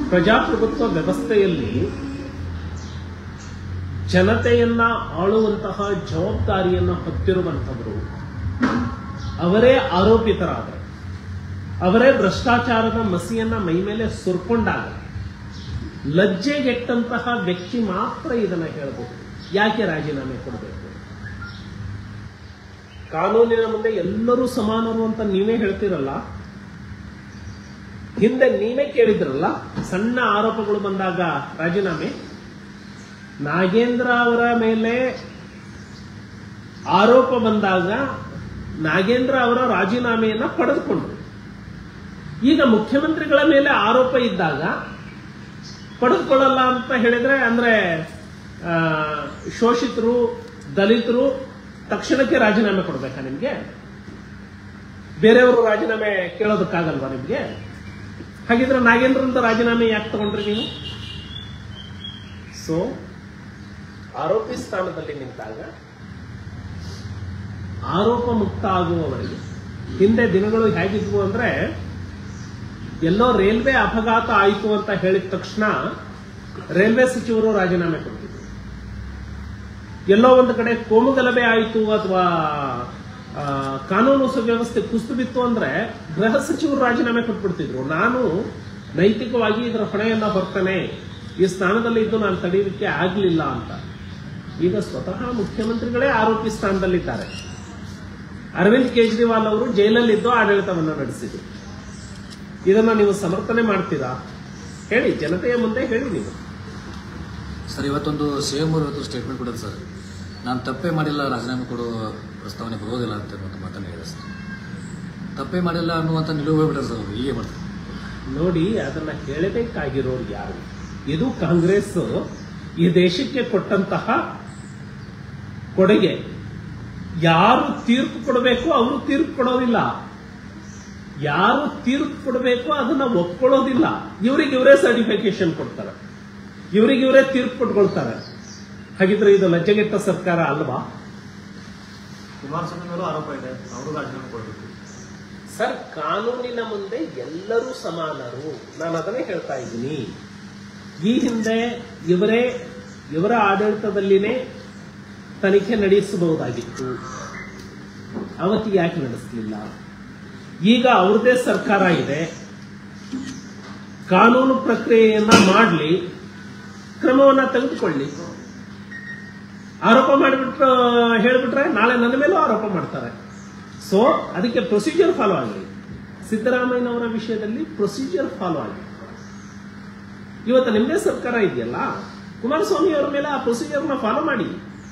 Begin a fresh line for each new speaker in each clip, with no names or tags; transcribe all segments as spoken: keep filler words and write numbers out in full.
ಪ್ರಜಾಪ್ರಭುತ್ವ ವ್ಯವಸ್ಥೆಯಲ್ಲಿ ಜನತೆಯನ್ನ ಆಳುವಂತಹ ಜವಾಬ್ದಾರಿಯನ್ನು ಹೊತ್ತಿರುವಂಥವರು ಅವರೇ ಆರೋಪಿತರಾದರೆ, ಅವರೇ ಭ್ರಷ್ಟಾಚಾರದ ಮಸಿಯನ್ನ ಮೈ ಮೇಲೆ ಸುರ್ಕೊಂಡಾಗ ಲಜ್ಜೆಗೆಟ್ಟಂತಹ ವ್ಯಕ್ತಿ ಮಾತ್ರ ಇದನ್ನ ಹೇಳಬಹುದು. ಯಾಕೆ ರಾಜೀನಾಮೆ ಕೊಡಬೇಕು? ಕಾನೂನಿನ ಮುಂದೆ ಎಲ್ಲರೂ ಸಮಾನರು ಅಂತ ನೀವೇ ಹೇಳ್ತಿರಲ್ಲ. ಹಿಂದೆ ನೀವೇ ಕೇಳಿದ್ರಲ್ಲ, ಸಣ್ಣ ಆರೋಪಗಳು ಬಂದಾಗ ರಾಜೀನಾಮೆ. ನಾಗೇಂದ್ರ ಅವರ ಮೇಲೆ ಆರೋಪ ಬಂದಾಗ ನಾಗೇಂದ್ರ ಅವರ ರಾಜೀನಾಮೆಯನ್ನ ಪಡೆದುಕೊಂಡ್ರು. ಈಗ ಮುಖ್ಯಮಂತ್ರಿಗಳ ಮೇಲೆ ಆರೋಪ ಇದ್ದಾಗ ಪಡೆದುಕೊಳ್ಳಲ್ಲ ಅಂತ ಹೇಳಿದ್ರೆ ಅಂದ್ರೆ ಶೋಷಿತರು, ದಲಿತರು ತಕ್ಷಣಕ್ಕೆ ರಾಜೀನಾಮೆ ಕೊಡ್ಬೇಕಾ ನಿಮ್ಗೆ? ಬೇರೆಯವರು ರಾಜೀನಾಮೆ ಕೇಳೋದಕ್ಕಾಗಲ್ವಾ ನಿಮ್ಗೆ? ಹಾಗಿದ್ರೆ ನಾಗೇಂದ್ರಂತ ರಾಜೀನಾಮೆ ಯಾಕೆ ತಗೊಂಡ್ರಿ ನೀವು? ಸೊ ಆರೋಪಿ ಸ್ಥಾನದಲ್ಲಿ ನಿಂತಾಗ ಆರೋಪ ಮುಕ್ತ ಆಗುವವರೆಗೆ, ಹಿಂದೆ ದಿನಗಳು ಹೇಗಿದ್ವು ಅಂದ್ರೆ ಎಲ್ಲೋ ರೈಲ್ವೆ ಅಪಘಾತ ಆಯಿತು ಅಂತ ಹೇಳಿದ ತಕ್ಷಣ ರೈಲ್ವೆ ಸಚಿವರು ರಾಜೀನಾಮೆ ಕೊಡ್ತಿದ್ರು. ಎಲ್ಲೋ ಒಂದು ಕಡೆ ಕೋಮುಗಲಭೆ ಆಯಿತು ಅಥವಾ ಕಾನೂನು ಸುವ್ಯವಸ್ಥೆ ಕುಸಿದು ಬಿತ್ತು ಅಂದ್ರೆ ಗೃಹ ಸಚಿವರು ರಾಜೀನಾಮೆ ಕೊಟ್ಬಿಡ್ತಿದ್ರು. ನಾನು ನೈತಿಕವಾಗಿ ಇದರ ಹೊಣೆಯನ್ನ ಹೊರ್ತೇನೆ, ಈ ಸ್ಥಾನದಲ್ಲಿ ಇದ್ದು ನಾನು ತಡೆಯಲಿಕ್ಕೆ ಆಗಲಿಲ್ಲ ಅಂತ. ಈಗ ಸ್ವತಃ ಮುಖ್ಯಮಂತ್ರಿಗಳೇ ಆರೋಪಿ ಸ್ಥಾನದಲ್ಲಿದ್ದಾರೆ. ಅರವಿಂದ್ ಕೇಜ್ರಿವಾಲ್ ಅವರು ಜೈಲಲ್ಲಿದ್ದು ಆಡಳಿತವನ್ನು ನಡೆಸಿದ್ರು. ಇದನ್ನ ನೀವು ಸಮರ್ಥನೆ ಮಾಡ್ತೀರಾ? ಹೇಳಿ, ಜನತೆಯ ಮುಂದೆ ಹೇಳಿ ನೀವು.
ಸರ್, ಇವತ್ತೊಂದು ಸಿಎಂ ಅವರು ಇವತ್ತು ಸ್ಟೇಟ್ಮೆಂಟ್ ಕೊಡೋದು ಸರ್, ನಾನು ತಪ್ಪೇ ಮಾಡಿಲ್ಲ, ರಾಜೀನಾಮೆ ಕೊಡೋ ಪ್ರಸ್ತಾವನೆ ಬರೋದಿಲ್ಲ ಅಂತ ಒಂದು ಮಾತನ್ನು ಹೇಳಿದೆ ಸರ್. ತಪ್ಪೇ ಮಾಡಿಲ್ಲ ಅನ್ನುವಂಥ ನಿಲುವು ಹೋಗ್ಬಿಟ್ರೆ ಸರ್, ಹೀಗೆ ಮಾಡ್ತಾರೆ
ನೋಡಿ. ಅದನ್ನ ಹೇಳಬೇಕಾಗಿರೋರು ಯಾರು? ಇದು ಕಾಂಗ್ರೆಸ್ ಈ ದೇಶಕ್ಕೆ ಕೊಟ್ಟಂತಹ ಕೊಡುಗೆ. ಯಾರು ತೀರ್ಪು ಕೊಡಬೇಕು ಅವರು ತೀರ್ಪು ಕೊಡೋದಿಲ್ಲ, ಯಾರು ತೀರ್ಪು ಕೊಡಬೇಕು ಅದನ್ನ ಒಪ್ಕೊಳ್ಳೋದಿಲ್ಲ. ಇವರಿಗೆ ಇವರೇ ಸರ್ಟಿಫಿಕೇಶನ್ ಕೊಡ್ತಾರೆ, ಇವರಿಗೆ ಇವರೇ ತೀರ್ಪು ಕೊಟ್ಕೊಳ್ತಾರೆ. ಹಾಗಿದ್ರೆ ಇದು ಲಜ್ಜೆಗೆಟ್ಟ ಸರ್ಕಾರ ಅಲ್ವಾ?
ಕುಮಾರಸ್ವಾಮಿ ಮೇಲೂ ಆರೋಪ ಇದೆ, ಅವರು ರಾಜೀನಾಮೆ ಕೊಡಬೇಕು
ಸರ್. ಕಾನೂನಿನ ಮುಂದೆ ಎಲ್ಲರೂ ಸಮಾನರು, ನಾನು ಅದನ್ನೇ ಹೇಳ್ತಾ ಇದ್ದೀನಿ. ಈ ಹಿಂದೆ ಇವರೇ ಇವರ ಆಡಳಿತದಲ್ಲಿನೇ ತನಿಖೆ ನಡೆಸಬಹುದಾಗಿತ್ತು, ಅವತ್ತಿಗೆ ಯಾಕೆ ನಡೆಸಲಿಲ್ಲ? ಈಗ ಅವ್ರದೇ ಸರ್ಕಾರ ಇದೆ, ಕಾನೂನು ಪ್ರಕ್ರಿಯೆಯನ್ನ ಮಾಡಲಿ, ಕ್ರಮವನ್ನ ತೆಗೆದುಕೊಳ್ಳಿ. ಆರೋಪ ಮಾಡಿಬಿಟ್ರೆ ಹೇಳಿಬಿಟ್ರೆ ನಾಳೆ ನನ್ನ ಮೇಲೂ ಆರೋಪ ಮಾಡ್ತಾರೆ. ಸೊ ಅದಕ್ಕೆ ಪ್ರೊಸೀಜರ್ ಫಾಲೋ ಆಗಲಿ. ಸಿದ್ದರಾಮಯ್ಯನವರ ವಿಷಯದಲ್ಲಿ ಪ್ರೊಸೀಜರ್ ಫಾಲೋ ಆಗಲಿ. ಇವತ್ತು ನಿಮ್ಮದೇ ಸರ್ಕಾರ ಇದೆಯಲ್ಲ, ಕುಮಾರಸ್ವಾಮಿ ಅವರ ಮೇಲೆ ಆ ಪ್ರೊಸೀಜರ್ನ ಫಾಲೋ ಮಾಡಿ.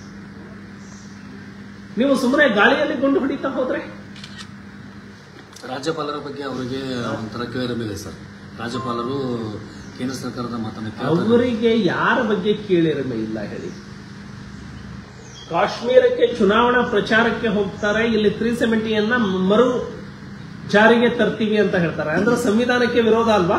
ನೀವು ಸುಮ್ಮನೆ ಗಾಳಿಯಲ್ಲಿ ಗುಂಡು ಹೊಡಿತಾ ಹೋದ್ರೆ?
ರಾಜ್ಯಪಾಲರ ಬಗ್ಗೆ ಅವರಿಗೆ ಒಂಥರ ಕೇಳಿರಲಿದೆ ಸರ್. ರಾಜ್ಯಪಾಲರು ಕೇಂದ್ರ ಸರ್ಕಾರದ ಮಾತನ್ನು
ಅವರಿಗೆ ಯಾರ ಬಗ್ಗೆ ಕೇಳಿರಮೆ ಇಲ್ಲ ಹೇಳಿ? ಕಾಶ್ಮೀರಕ್ಕೆ ಚುನಾವಣಾ ಪ್ರಚಾರಕ್ಕೆ ಹೋಗ್ತಾರೆ, ಇಲ್ಲಿ ತ್ರೀ ಸೆವೆಂಟಿಯನ್ನ ಮರು ಜಾರಿಗೆ ತರ್ತೀವಿ ಅಂತ ಹೇಳ್ತಾರೆ. ಅಂದ್ರೆ ಸಂವಿಧಾನಕ್ಕೆ ವಿರೋಧ ಅಲ್ವಾ?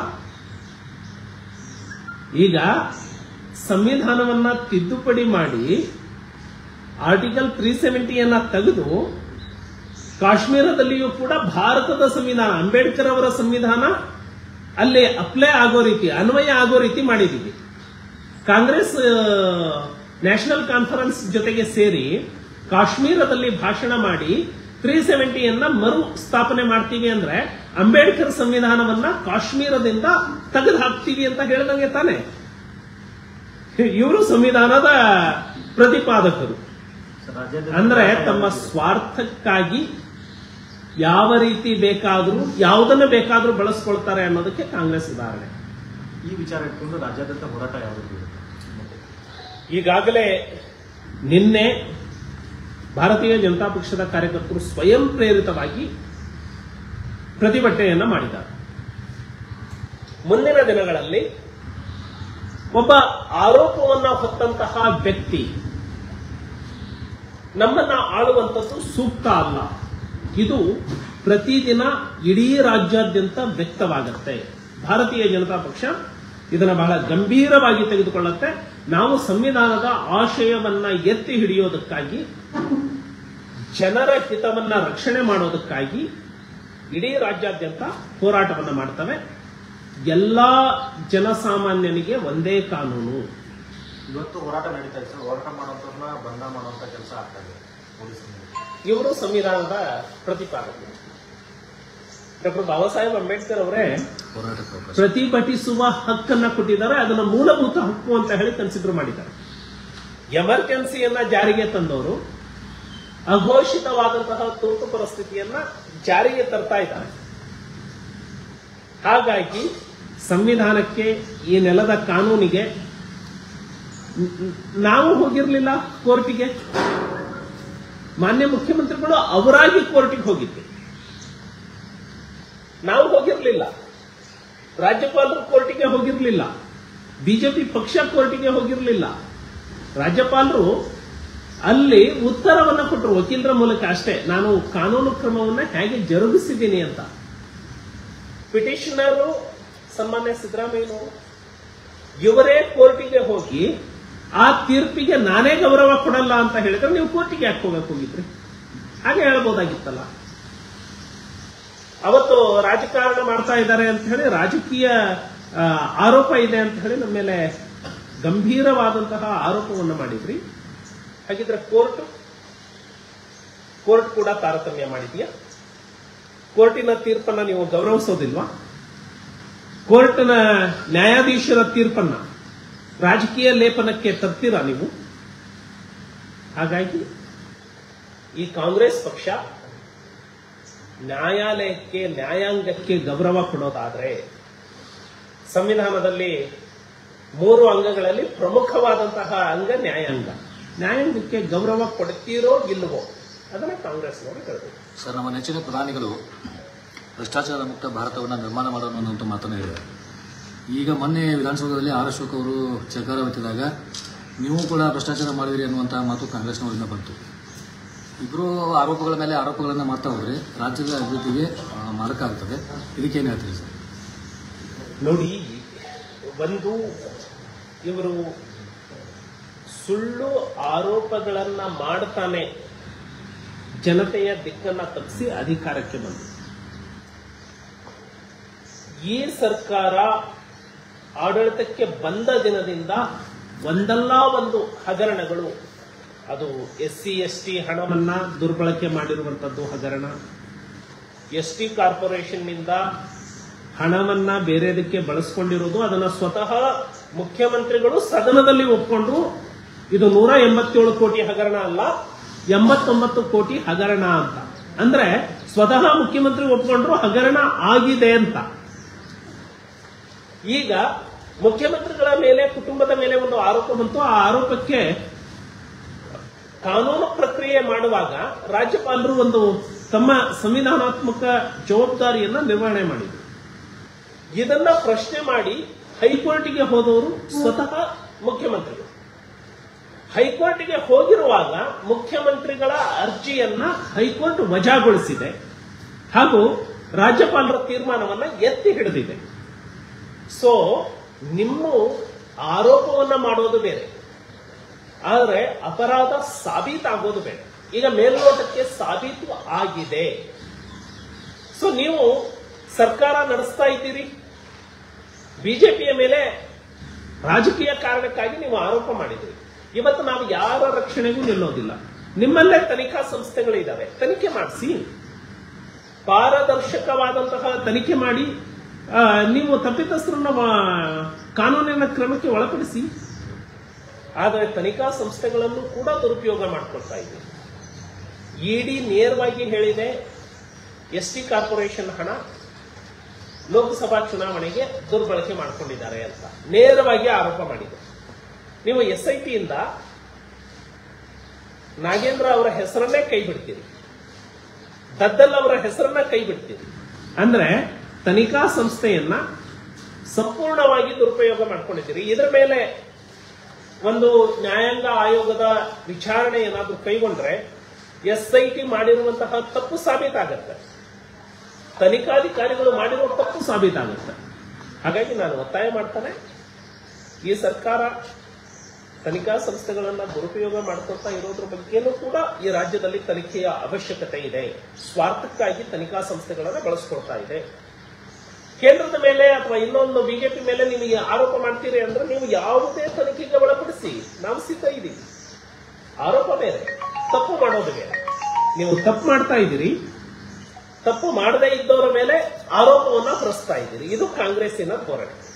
ಈಗ ಸಂವಿಧಾನವನ್ನ ತಿದ್ದುಪಡಿ ಮಾಡಿ ಆರ್ಟಿಕಲ್ ತ್ರೀ ಸೆವೆಂಟಿಯನ್ನ ತೆಗೆದು ಕಾಶ್ಮೀರದಲ್ಲಿಯೂ ಕೂಡ ಭಾರತದ ಸಂವಿಧಾನ, ಅಂಬೇಡ್ಕರ್ ಅವರ ಸಂವಿಧಾನ ಅಲ್ಲಿ ಅಪ್ಲೈ ಆಗೋ ರೀತಿ, ಅನ್ವಯ ಆಗೋ ರೀತಿ ಮಾಡಿದ್ದೀವಿ. ಕಾಂಗ್ರೆಸ್ ನ್ಯಾಷನಲ್ ಕಾನ್ಫರೆನ್ಸ್ ಜೊತೆಗೆ ಸೇರಿ ಕಾಶ್ಮೀರದಲ್ಲಿ ಭಾಷಣ ಮಾಡಿ ತ್ರೀ ಸೆವೆಂಟಿಯನ್ನ ಮರು ಸ್ಥಾಪನೆ ಮಾಡ್ತೀವಿ ಅಂದ್ರೆ ಅಂಬೇಡ್ಕರ್ ಸಂವಿಧಾನವನ್ನ ಕಾಶ್ಮೀರದಿಂದ ತೆಗೆದು ಹಾಕ್ತೀವಿ ಅಂತ ಹೇಳಿದಂಗೆ ತಾನೆ. ಇವರು ಸಂವಿಧಾನದ ಪ್ರತಿಪಾದಕರು. ಅಂದ್ರೆ ತಮ್ಮ ಸ್ವಾರ್ಥಕ್ಕಾಗಿ ಯಾವ ರೀತಿ ಬೇಕಾದರೂ ಯಾವುದನ್ನು ಬೇಕಾದರೂ ಬಳಸ್ಕೊಳ್ತಾರೆ ಅನ್ನೋದಕ್ಕೆ ಕಾಂಗ್ರೆಸ್ ಉದಾಹರಣೆ.
ಈ ವಿಚಾರ ಇಟ್ಕೊಂಡು ರಾಜ್ಯಾದ್ಯಂತ ಹೋರಾಟ ಯಾವುದು?
ಈಗಾಗಲೇ ನಿನ್ನೆ ಭಾರತೀಯ ಜನತಾ ಪಕ್ಷದ ಕಾರ್ಯಕರ್ತರು ಸ್ವಯಂ ಪ್ರೇರಿತವಾಗಿ ಪ್ರತಿಭಟನೆಯನ್ನ ಮಾಡಿದ್ದಾರೆ. ಮುಂದಿನ ದಿನಗಳಲ್ಲಿ ಒಬ್ಬ ಆರೋಪವನ್ನ ಹೊತ್ತಂತಹ ವ್ಯಕ್ತಿ ನಮ್ಮನ್ನ ಆಳುವಂಥದ್ದು ಸೂಕ್ತ ಅಲ್ಲ. ಇದು ಪ್ರತಿದಿನ ಇಡೀ ರಾಜ್ಯಾದ್ಯಂತ ವ್ಯಕ್ತವಾಗುತ್ತೆ. ಭಾರತೀಯ ಜನತಾ ಪಕ್ಷ ಇದನ್ನ ಬಹಳ ಗಂಭೀರವಾಗಿ ತೆಗೆದುಕೊಳ್ಳುತ್ತೆ. ನಾವು ಸಂವಿಧಾನದ ಆಶಯವನ್ನ ಎತ್ತಿ ಹಿಡಿಯೋದಕ್ಕಾಗಿ, ಜನರ ಹಿತವನ್ನ ರಕ್ಷಣೆ ಮಾಡೋದಕ್ಕಾಗಿ ಇಡೀ ರಾಜ್ಯಾದ್ಯಂತ ಹೋರಾಟವನ್ನ ಮಾಡ್ತವೆ. ಎಲ್ಲಾ ಜನಸಾಮಾನ್ಯನಿಗೆ ಒಂದೇ ಕಾನೂನು.
ಇವತ್ತು ಹೋರಾಟ ನಡೀತಾ ಇದೆ ಸರ್. ಹೋರಾಟ ಮಾಡುವಂತವ್ರನ್ನ ಬಂಧ ಮಾಡುವಂತ ಕೆಲಸ ಆಗ್ತಾ ಇದೆ ಪೊಲೀಸರು.
ಇವರು ಸಂವಿಧಾನದ ಪ್ರತಿಪಾದಕರು. ಡಾಕ್ಟರ್ ಬಾಬಾ ಸಾಹೇಬ್ ಅಂಬೇಡ್ಕರ್ ಅವರೇ
ಹೋರಾಟಕ್ಕೆ ಅವಕಾಶ
ಪ್ರತಿಭಟಿಸುವ ಹಕ್ಕನ್ನ ಕೊಟ್ಟಿದ್ದಾರೆ. ಅದನ್ನ ಮೂಲಭೂತ ಹಕ್ಕು ಅಂತ ಹೇಳಿ ಕನ್ಸಿಡರ್ ಮಾಡಿದ್ದಾರೆ. ಎಮರ್ಜೆನ್ಸಿಯನ್ನ ಜಾರಿಗೆ ತಂದವರು ಅಘೋಷಿತವಾದಂತಹ ತುರ್ತು ಪರಿಸ್ಥಿತಿಯನ್ನ ಜಾರಿಗೆ ತರ್ತಾ ಇದ್ದಾರೆ. ಹಾಗಾಗಿ ಸಂವಿಧಾನಕ್ಕೆ, ಈ ನೆಲದ ಕಾನೂನಿಗೆ ನಾವು ಹೋಗಿರ್ಲಿಲ್ಲ ಕೋರ್ಟಿಗೆ. ಮಾನ್ಯ ಮುಖ್ಯಮಂತ್ರಿಗಳು ಅವರಾಗಿ ಕೋರ್ಟಿಗೆ ಹೋಗಿದ್ದೆ, ನಾವು ಹೋಗಿರ್ಲಿಲ್ಲ. ರಾಜ್ಯಪಾಲರು ಕೋರ್ಟಿಗೆ ಹೋಗಿರ್ಲಿಲ್ಲ, ಬಿಜೆಪಿ ಪಕ್ಷ ಕೋರ್ಟಿಗೆ ಹೋಗಿರ್ಲಿಲ್ಲ. ರಾಜ್ಯಪಾಲರು ಅಲ್ಲಿ ಉತ್ತರವನ್ನ ಕೊಟ್ಟರು ವಕೀಲರ ಮೂಲಕ ಅಷ್ಟೇ, ನಾನು ಕಾನೂನು ಕ್ರಮವನ್ನ ಹೇಗೆ ಜರುಗಿಸಿದ್ದೀನಿ ಅಂತ. ಪಿಟಿಷನರು ಸನ್ಮಾನ್ಯ ಸಿದ್ದರಾಮಯ್ಯನವರು ಇವರೇ ಕೋರ್ಟಿಗೆ ಹೋಗಿ ಆ ತೀರ್ಪಿಗೆ ನಾನೇ ಗೌರವ ಕೊಡಲ್ಲ ಅಂತ ಹೇಳಿದ್ರೆ ನೀವು ಕೋರ್ಟಿಗೆ ಯಾಕೆ ಹೋಗಕ್ಕೆ ಹೋಗಿದ್ರಿ? ಹಾಗೆ ಹೇಳ್ಬೋದಾಗಿತ್ತಲ್ಲ. ಅವತ್ತು ರಾಜಕಾರಣ ಮಾಡ್ತಾ ಇದ್ದಾರೆ ಅಂತ ಹೇಳಿ, ರಾಜಕೀಯ ಆರೋಪ ಇದೆ ಅಂತ ಹೇಳಿ ನಮ್ಮ ಮೇಲೆ ಗಂಭೀರವಾದಂತಹ ಆರೋಪವನ್ನು ಮಾಡಿದ್ರಿ. ಹಾಗಿದ್ರೆ ಕೋರ್ಟ್ ಕೋರ್ಟ್ ಕೂಡ ತಾರತಮ್ಯ ಮಾಡಿದೆಯಾ? ಕೋರ್ಟಿನ ತೀರ್ಪನ್ನ ನೀವು ಗೌರವಿಸೋದಿಲ್ವಾ? ಕೋರ್ಟ್ನ ನ್ಯಾಯಾಧೀಶರ ತೀರ್ಪನ್ನ ರಾಜಕೀಯ ಲೇಪನಕ್ಕೆ ತರ್ತೀರಾ ನೀವು? ಹಾಗಾಗಿ ಈ ಕಾಂಗ್ರೆಸ್ ಪಕ್ಷ ನ್ಯಾಯಾಲಯಕ್ಕೆ, ನ್ಯಾಯಾಂಗಕ್ಕೆ ಗೌರವ ಕೊಡೋದಾದ್ರೆ, ಸಂವಿಧಾನದಲ್ಲಿ ಮೂರು ಅಂಗಗಳಲ್ಲಿ ಪ್ರಮುಖವಾದಂತಹ ಅಂಗ ನ್ಯಾಯಾಂಗ. ನ್ಯಾಯಾಂಗಕ್ಕೆ ಗೌರವ ಕೊಡ್ತೀರೋ ಇಲ್ಲವೋ ಅದನ್ನ ಕಾಂಗ್ರೆಸ್ನವರು ಕೇಳಬೇಕು.
ಸರ್, ನಮ್ಮ ನೆಚ್ಚಿನ ಪ್ರಧಾನಿಗಳು ಭ್ರಷ್ಟಾಚಾರ ಮುಕ್ತ ಭಾರತವನ್ನು ನಿರ್ಮಾಣ ಮಾಡೋಣ ಅನ್ನುವಂಥ ಮಾತನ್ನು ಹೇಳಿದ್ದಾರೆ. ಈಗ ಮೊನ್ನೆ ವಿಧಾನಸೌಧದಲ್ಲಿ ಆರ್ ಅಶೋಕ್ ಅವರು ಚಕಾರ ಎತ್ತಿದಾಗ ನೀವು ಕೂಡ ಭ್ರಷ್ಟಾಚಾರ ಮಾಡಿದಿರಿ ಅನ್ನುವಂಥ ಮಾತು ಕಾಂಗ್ರೆಸ್ನವರಿಂದ ಬಂತು. ಇಬ್ಬರು ಆರೋಪಗಳ ಮೇಲೆ ಆರೋಪಗಳನ್ನು ಮಾಡ್ತಾ ಹೋದರೆ ರಾಜ್ಯದ ಅಭಿವೃದ್ಧಿಗೆ ಮಾರಕ ಆಗ್ತದೆ. ಇದಕ್ಕೇನು ಹೇಳ್ತೀರಿ ಸರ್?
ನೋಡಿ, ಒಂದು ಇವರು ಸುಳ್ಳು ಆರೋಪಗಳನ್ನ ಮಾಡ್ತಾನೆ ಜನತೆಯ ದಿಕ್ಕನ್ನ ತಪ್ಪಿಸಿ ಅಧಿಕಾರಕ್ಕೆ ಬಂದರು. ಈ ಸರ್ಕಾರ ಆಡಳಿತಕ್ಕೆ ಬಂದ ದಿನದಿಂದ ಒಂದಲ್ಲ ಒಂದು ಹಗರಣಗಳು, ಅದು ಎಸ್ ಸಿ ಎಸ್ ಟಿ ಹಣವನ್ನ ದುರ್ಬಳಕೆ ಮಾಡಿರುವಂತದ್ದು ಹಗರಣ, ಎಸ್ ಟಿ ಕಾರ್ಪೊರೇಷನ್ನಿಂದ ಹಣವನ್ನ ಬೇರೆದಕ್ಕೆ ಬಳಸ್ಕೊಂಡಿರೋದು, ಅದನ್ನ ಸ್ವತಃ ಮುಖ್ಯಮಂತ್ರಿಗಳು ಸದನದಲ್ಲಿ ಒಪ್ಕೊಂಡ್ರು. ಇದು ನೂರ ಎಂಬತ್ತೇಳು ಕೋಟಿ ಹಗರಣ ಅಲ್ಲ, ಎಂಬತ್ತೊಂಬತ್ತು ಕೋಟಿ ಹಗರಣ ಅಂತ. ಅಂದ್ರೆ ಸ್ವತಃ ಮುಖ್ಯಮಂತ್ರಿ ಒಪ್ಕೊಂಡ್ರು ಹಗರಣ ಆಗಿದೆ ಅಂತ. ಈಗ ಮುಖ್ಯಮಂತ್ರಿಗಳ ಮೇಲೆ, ಕುಟುಂಬದ ಮೇಲೆ ಒಂದು ಆರೋಪ ಬಂತು. ಆ ಆರೋಪಕ್ಕೆ ಕಾನೂನು ಪ್ರಕ್ರಿಯೆ ಮಾಡುವಾಗ ರಾಜ್ಯಪಾಲರು ಒಂದು ತಮ್ಮ ಸಂವಿಧಾನಾತ್ಮಕ ಜವಾಬ್ದಾರಿಯನ್ನ ನಿರ್ವಹಣೆ ಮಾಡಿದರು. ಇದನ್ನ ಪ್ರಶ್ನೆ ಮಾಡಿ ಹೈಕೋರ್ಟಿಗೆ ಹೋದವರು ಸ್ವತಃ ಮುಖ್ಯಮಂತ್ರಿಗಳು. ಹೈಕೋರ್ಟ್ಗೆ ಹೋಗಿರುವಾಗ ಮುಖ್ಯಮಂತ್ರಿಗಳ ಅರ್ಜಿಯನ್ನ ಹೈಕೋರ್ಟ್ ವಜಾಗೊಳಿಸಿದೆ ಹಾಗೂ ರಾಜ್ಯಪಾಲರ ತೀರ್ಮಾನವನ್ನ ಎತ್ತಿ ಹಿಡಿದಿದೆ. ಸೊ ನಿಮ್ಮ ಆರೋಪವನ್ನ ಮಾಡೋದು ಬೇರೆ, ಆದರೆ ಅಪರಾಧ ಸಾಬೀತಾಗೋದು ಬೇರೆ. ಈಗ ಮೇಲ್ನೋಟಕ್ಕೆ ಸಾಬೀತು ಆಗಿದೆ. ಸೊ ನೀವು ಸರ್ಕಾರ ನಡೆಸ್ತಾ ಇದ್ದೀರಿ, ಬಿಜೆಪಿಯ ಮೇಲೆ ರಾಜಕೀಯ ಕಾರಣಕ್ಕಾಗಿ ನೀವು ಆರೋಪ ಮಾಡಿದ್ದೀರಿ. ಇವತ್ತು ನಾವು ಯಾರ ರಕ್ಷಣೆಗೂ ನಿಲ್ಲೋದಿಲ್ಲ. ನಿಮ್ಮಲ್ಲೇ ತನಿಖಾ ಸಂಸ್ಥೆಗಳಿದ್ದಾವೆ, ತನಿಖೆ ಮಾಡಿಸಿ, ಪಾರದರ್ಶಕವಾದಂತಹ ತನಿಖೆ ಮಾಡಿ ನೀವು ತಪ್ಪಿತಸ್ಥರನ್ನ ಕಾನೂನಿನ ಕ್ರಮಕ್ಕೆ ಒಳಪಡಿಸಿ. ಆದರೆ ತನಿಖಾ ಸಂಸ್ಥೆಗಳನ್ನು ಕೂಡ ದುರುಪಯೋಗ ಮಾಡಿಕೊಳ್ತಾ ಇದೆ. ಇಡಿ ನೇರವಾಗಿ ಹೇಳಿದೆ, ಎಸ್ ಟಿ ಕಾರ್ಪೊರೇಷನ್ ಹಣ ಲೋಕಸಭಾ ಚುನಾವಣೆಗೆ ದುರ್ಬಳಕೆ ಮಾಡಿಕೊಂಡಿದ್ದಾರೆ ಅಂತ ನೇರವಾಗಿ ಆರೋಪ ಮಾಡಿದೆ. ನೀವು ಎಸ್ ಐ ಟಿಯಿಂದ ನಾಗೇಂದ್ರ ಅವರ ಹೆಸರನ್ನೇ ಕೈ ಬಿಡ್ತೀರಿ, ದದ್ದಲ್ ಅವರ ಹೆಸರನ್ನ ಕೈ ಬಿಡ್ತೀರಿ. ಅಂದ್ರೆ ತನಿಖಾ ಸಂಸ್ಥೆಯನ್ನ ಸಂಪೂರ್ಣವಾಗಿ ದುರುಪಯೋಗ ಮಾಡ್ಕೊಂಡಿದ್ದೀರಿ. ಇದರ ಮೇಲೆ ಒಂದು ನ್ಯಾಯಾಂಗ ಆಯೋಗದ ವಿಚಾರಣೆ ಏನಾದರೂ ಕೈಗೊಂಡ್ರೆ ಎಸ್ ಐ ಟಿ ಮಾಡಿರುವಂತಹ ತಪ್ಪು ಸಾಬೀತಾಗತ್ತೆ, ತನಿಖಾಧಿಕಾರಿಗಳು ಮಾಡಿರುವ ತಪ್ಪು ಸಾಬೀತಾಗುತ್ತೆ. ಹಾಗಾಗಿ ನಾನು ಒತ್ತಾಯ ಮಾಡ್ತಾನೆ, ಈ ಸರ್ಕಾರ ತನಿಖಾ ಸಂಸ್ಥೆಗಳನ್ನ ದುರುಪಯೋಗ ಮಾಡ್ಕೊಳ್ತಾ ಇರೋದ್ರ ಬಗ್ಗೆನೂ ಕೂಡ ಈ ರಾಜ್ಯದಲ್ಲಿ ತನಿಖೆಯ ಅವಶ್ಯಕತೆ ಇದೆ. ಸ್ವಾರ್ಥಕ್ಕಾಗಿ ತನಿಖಾ ಸಂಸ್ಥೆಗಳನ್ನ ಬಳಸ್ಕೊಳ್ತಾ ಇದೆ. ಕೇಂದ್ರದ ಮೇಲೆ ಅಥವಾ ಇನ್ನೊಂದು ಬಿಜೆಪಿ ಮೇಲೆ ನಿಮಗೆ ಆರೋಪ ಮಾಡ್ತೀರಿ ಅಂದ್ರೆ ನೀವು ಯಾವುದೇ ತನಿಖೆಗೆ ಒಳಪಡಿಸಿ, ನಾವು ಸಿದ್ಧ ಇದ್ದೀವಿ. ಆರೋಪ ಬೇರೆ, ತಪ್ಪು ಮಾಡೋದು ಬೇರೆ. ನೀವು ತಪ್ಪು ಮಾಡ್ತಾ ಇದ್ದೀರಿ, ತಪ್ಪು ಮಾಡದೇ ಇದ್ದವರ ಮೇಲೆ ಆರೋಪವನ್ನ ಹೊರಿಸ್ತಾ ಇದ್ದೀರಿ. ಇದು ಕಾಂಗ್ರೆಸ್ಸಿನ ಧೋರಣೆ.